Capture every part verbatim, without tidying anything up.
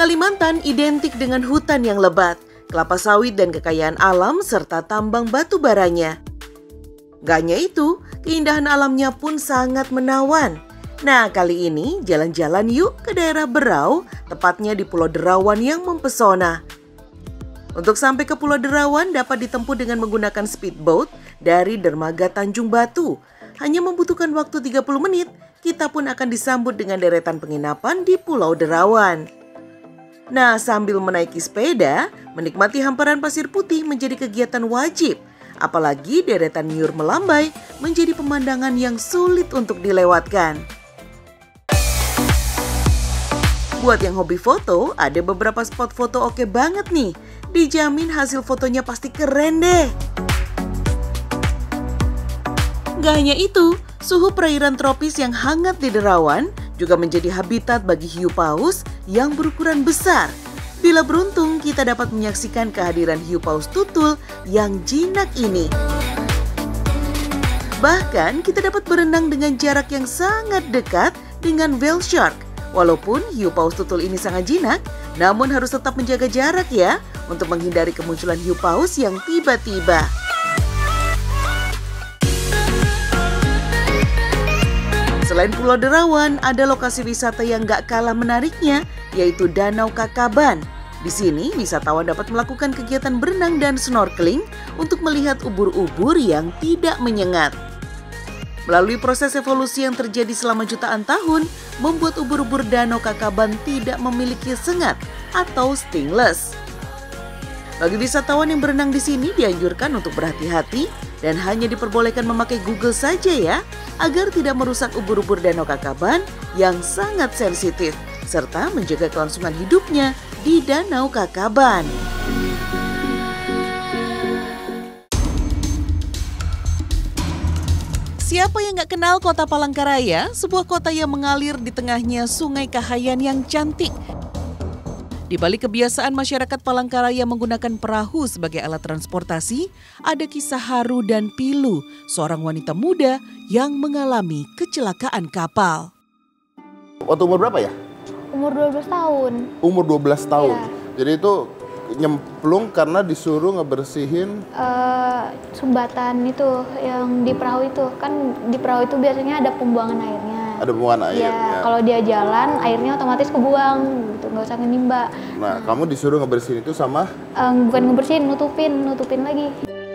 Kalimantan identik dengan hutan yang lebat, kelapa sawit dan kekayaan alam serta tambang batu baranya. Gak hanya itu, keindahan alamnya pun sangat menawan. Nah, kali ini jalan-jalan yuk ke daerah Berau, tepatnya di Pulau Derawan yang mempesona. Untuk sampai ke Pulau Derawan dapat ditempuh dengan menggunakan speedboat dari dermaga Tanjung Batu. Hanya membutuhkan waktu tiga puluh menit, kita pun akan disambut dengan deretan penginapan di Pulau Derawan. Nah, sambil menaiki sepeda, menikmati hamparan pasir putih menjadi kegiatan wajib. Apalagi deretan nyur melambai menjadi pemandangan yang sulit untuk dilewatkan. Buat yang hobi foto, ada beberapa spot foto oke banget nih. Dijamin hasil fotonya pasti keren deh. Gak hanya itu, suhu perairan tropis yang hangat di Derawan juga menjadi habitat bagi hiu paus yang berukuran besar. Bila beruntung, kita dapat menyaksikan kehadiran hiu paus tutul yang jinak ini. Bahkan, kita dapat berenang dengan jarak yang sangat dekat dengan whale shark. Walaupun hiu paus tutul ini sangat jinak, namun harus tetap menjaga jarak ya, untuk menghindari kemunculan hiu paus yang tiba-tiba. Selain Pulau Derawan, ada lokasi wisata yang gak kalah menariknya, yaitu Danau Kakaban. Di sini, wisatawan dapat melakukan kegiatan berenang dan snorkeling untuk melihat ubur-ubur yang tidak menyengat. Melalui proses evolusi yang terjadi selama jutaan tahun, membuat ubur-ubur Danau Kakaban tidak memiliki sengat atau stingless. Bagi wisatawan yang berenang di sini dianjurkan untuk berhati-hati dan hanya diperbolehkan memakai Google saja ya, agar tidak merusak ubur-ubur Danau Kakaban yang sangat sensitif, serta menjaga kelangsungan hidupnya di Danau Kakaban. Siapa yang gak kenal kota Palangkaraya, sebuah kota yang mengalir di tengahnya Sungai Kahayan yang cantik. Di balik kebiasaan masyarakat Palangkaraya menggunakan perahu sebagai alat transportasi, ada kisah haru dan pilu seorang wanita muda yang mengalami kecelakaan kapal. Waktu umur berapa ya? Umur dua belas tahun. Umur dua belas tahun? Ya. Jadi itu nyemplung karena disuruh ngebersihin Uh, sumbatan itu yang di perahu itu. Kan di perahu itu biasanya ada pembuangan airnya. ada pembuangan air. Ya, Ya. kalau dia jalan, airnya otomatis kebuang, gitu, nggak usah nimba. Nah, kamu disuruh ngebersihin itu sama? Um, bukan ngebersihin, nutupin, nutupin lagi.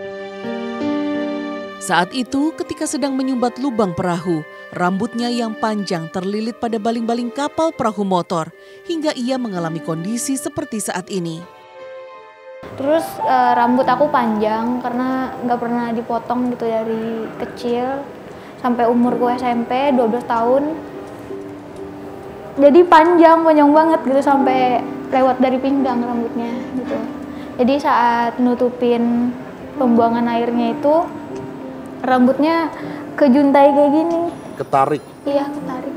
Saat itu, ketika sedang menyumbat lubang perahu, rambutnya yang panjang terlilit pada baling-baling kapal perahu motor, hingga ia mengalami kondisi seperti saat ini. Terus uh, rambut aku panjang karena nggak pernah dipotong gitu dari kecil. Sampai umurku S M P dua belas tahun. Jadi panjang, panjang banget gitu sampai lewat dari pinggang rambutnya gitu. Jadi saat nutupin pembuangan airnya itu rambutnya kejuntai kayak gini. Ketarik? Iya, ketarik.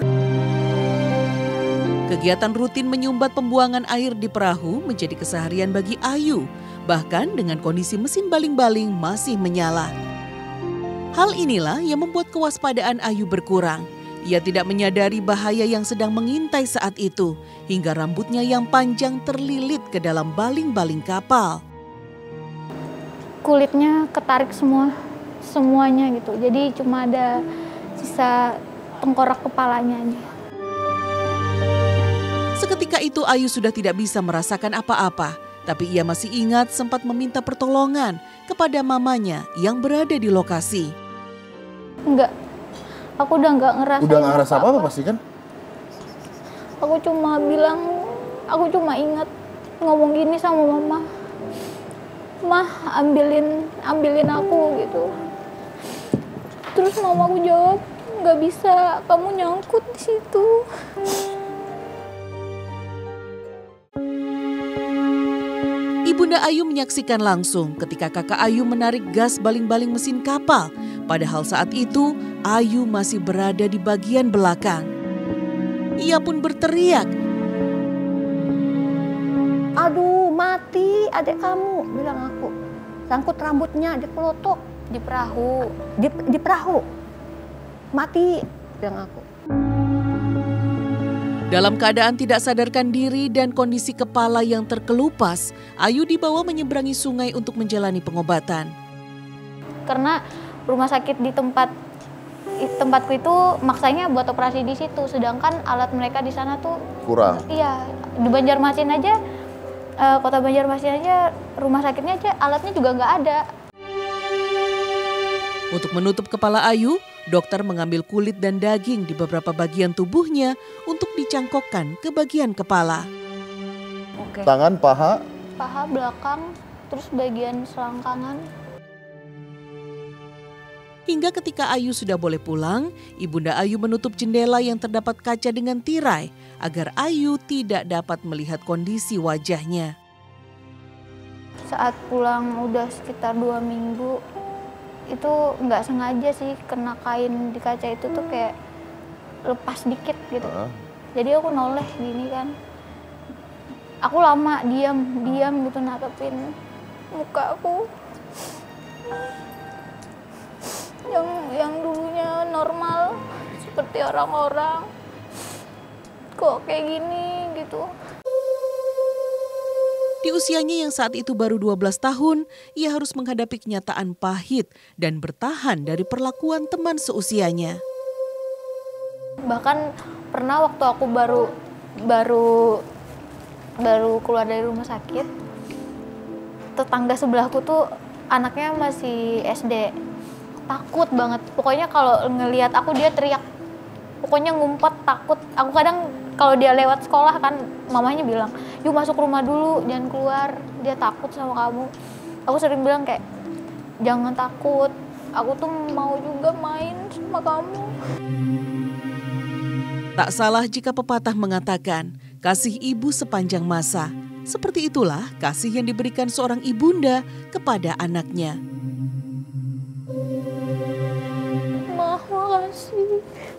Kegiatan rutin menyumbat pembuangan air di perahu menjadi keseharian bagi Ayu, bahkan dengan kondisi mesin baling-baling masih menyala. Hal inilah yang membuat kewaspadaan Ayu berkurang. Ia tidak menyadari bahaya yang sedang mengintai saat itu, hingga rambutnya yang panjang terlilit ke dalam baling-baling kapal. Kulitnya ketarik semua, semuanya gitu. Jadi cuma ada sisa tengkorak kepalanya aja. Seketika itu Ayu sudah tidak bisa merasakan apa-apa, tapi ia masih ingat sempat meminta pertolongan kepada mamanya yang berada di lokasi. Enggak, aku udah nggak ngerasain Udah nggak ngerasa apa-apa pasti kan? Aku cuma bilang, aku cuma ingat ngomong gini sama mama. Mah, ambilin, ambilin aku gitu. Terus mamaku jawab, nggak bisa, kamu nyangkut di situ. Ibunda Ayu menyaksikan langsung ketika kakak Ayu menarik gas baling-baling mesin kapal. Padahal saat itu Ayu masih berada di bagian belakang. Ia pun berteriak. Aduh, mati adik kamu, bilang aku. Sangkut rambutnya di pelotok, Di perahu. di, di perahu. Mati, bilang aku. Dalam keadaan tidak sadarkan diri dan kondisi kepala yang terkelupas, Ayu dibawa menyeberangi sungai untuk menjalani pengobatan. Karena rumah sakit di tempat tempatku itu maksanya buat operasi di situ, sedangkan alat mereka di sana tuh kurang. Iya, di Banjarmasin aja, uh, kota Banjarmasin aja, rumah sakitnya aja alatnya juga nggak ada. Untuk menutup kepala Ayu, dokter mengambil kulit dan daging di beberapa bagian tubuhnya untuk dicangkokkan ke bagian kepala. Oke. Tangan, paha, Paha, belakang, terus bagian selangkangan. Hingga ketika Ayu sudah boleh pulang, Ibunda Ayu menutup jendela yang terdapat kaca dengan tirai agar Ayu tidak dapat melihat kondisi wajahnya. Saat pulang udah sekitar dua minggu, itu nggak sengaja sih kena kain di kaca itu tuh kayak lepas dikit gitu. uh. Jadi aku noleh gini kan. Aku lama diam, diam gitu natepin muka aku. Yang yang dulunya normal seperti orang-orang. Kok kayak gini gitu. Di usianya yang saat itu baru dua belas tahun, ia harus menghadapi kenyataan pahit dan bertahan dari perlakuan teman seusianya. Bahkan pernah waktu aku baru baru baru keluar dari rumah sakit, tetangga sebelahku tuh anaknya masih S D. Takut banget. Pokoknya kalau ngelihat aku dia teriak. Pokoknya ngumpet, takut. Aku kadang kalau dia lewat sekolah kan mamanya bilang, "Yuk masuk rumah dulu, jangan keluar. Dia takut sama kamu." Aku sering bilang kayak, "Jangan takut. Aku tuh mau juga main sama kamu." Tak salah jika pepatah mengatakan, kasih ibu sepanjang masa. Seperti itulah kasih yang diberikan seorang ibunda kepada anaknya. Ma, makasih.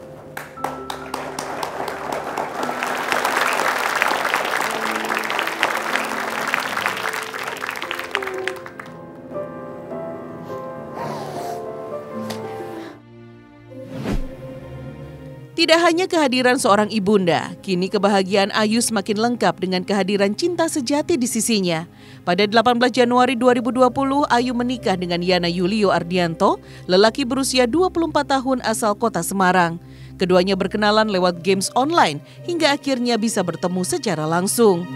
Tidak hanya kehadiran seorang ibunda, kini kebahagiaan Ayu semakin lengkap dengan kehadiran cinta sejati di sisinya. Pada delapan belas Januari dua ribu dua puluh, Ayu menikah dengan Yana Yulio Ardianto, lelaki berusia dua puluh empat tahun asal kota Semarang. Keduanya berkenalan lewat games online hingga akhirnya bisa bertemu secara langsung.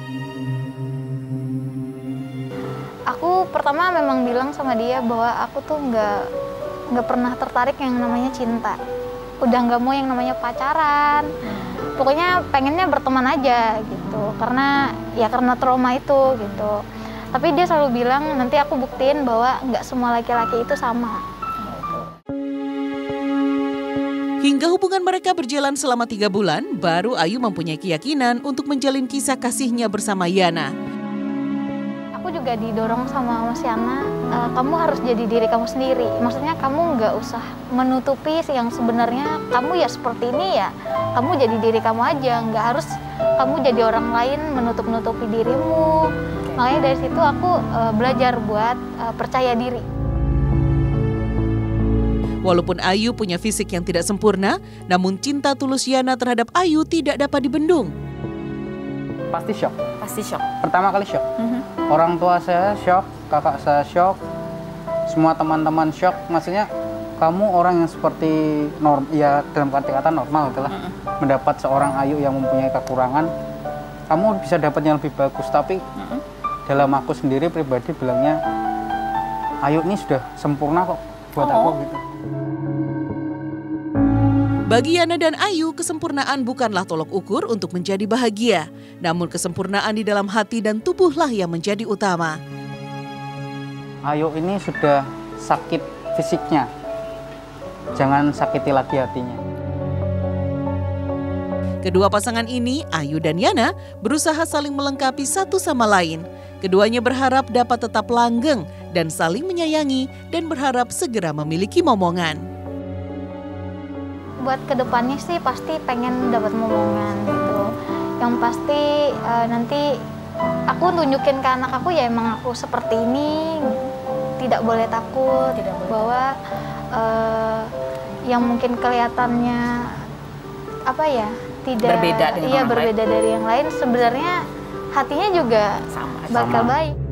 Aku pertama memang bilang sama dia bahwa aku tuh nggak nggak pernah tertarik yang namanya cinta. Udah nggak mau yang namanya pacaran, pokoknya pengennya berteman aja gitu, karena ya karena trauma itu gitu. Tapi dia selalu bilang nanti aku buktiin bahwa nggak semua laki-laki itu sama. Hingga hubungan mereka berjalan selama tiga bulan, baru Ayu mempunyai keyakinan untuk menjalin kisah kasihnya bersama Yana. Aku juga didorong sama Mas Yana, e, kamu harus jadi diri kamu sendiri. Maksudnya kamu nggak usah menutupi yang sebenarnya kamu ya seperti ini ya. Kamu jadi diri kamu aja, nggak harus kamu jadi orang lain menutup-nutupi dirimu. Makanya dari situ aku e, belajar buat e, percaya diri. Walaupun Ayu punya fisik yang tidak sempurna, namun cinta tulus Yana terhadap Ayu tidak dapat dibendung. Pasti shock. Pasti shock. Pertama kali shock. Mm-hmm. Orang tua saya shock, kakak saya shock, semua teman-teman shock. Maksudnya kamu orang yang seperti norm, ya dalam arti kata normal itulah. Mm-hmm. Mendapat seorang Ayu yang mempunyai kekurangan, kamu bisa dapat yang lebih bagus. Tapi mm-hmm. dalam aku sendiri pribadi bilangnya, Ayu ini sudah sempurna kok buat oh. aku gitu. Bagi Yana dan Ayu, kesempurnaan bukanlah tolok ukur untuk menjadi bahagia. Namun kesempurnaan di dalam hati dan tubuhlah yang menjadi utama. Ayu ini sudah sakit fisiknya. Jangan sakiti lagi hatinya. Kedua pasangan ini, Ayu dan Yana, berusaha saling melengkapi satu sama lain. Keduanya berharap dapat tetap langgeng dan saling menyayangi dan berharap segera memiliki momongan. Buat kedepannya sih pasti pengen dapat momongan gitu. Yang pasti uh, nanti aku tunjukin ke anak aku ya emang aku seperti ini, tidak boleh takut, tidak boleh bahwa uh, yang mungkin kelihatannya apa ya tidak berbeda dengan iya orang berbeda lain. dari yang lain, sebenarnya hatinya juga Sama, bakal sama. baik.